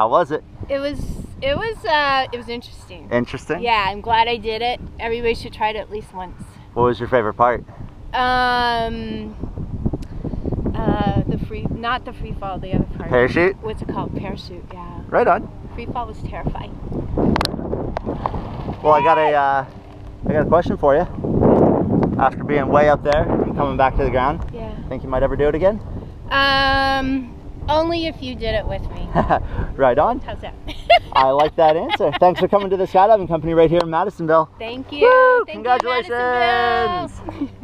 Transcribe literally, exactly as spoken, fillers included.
How was it? It was, it was, uh, it was interesting. Interesting? Yeah, I'm glad I did it. Everybody should try it at least once. What was your favorite part? Um, uh, the free, not the free fall, the other part. Parachute? What's it called? Parachute, yeah. Right on. Free fall was terrifying. Well, I got a, uh, I got a question for you. After being way up there and coming back to the ground, Yeah. think you might ever do it again? Um, only if you did it with me. Right on. How's that? I like that answer. Thanks for coming to the Skydiving Company right here in Madisonville. Thank you. Woo! Thank Congratulations. you, Madisonville.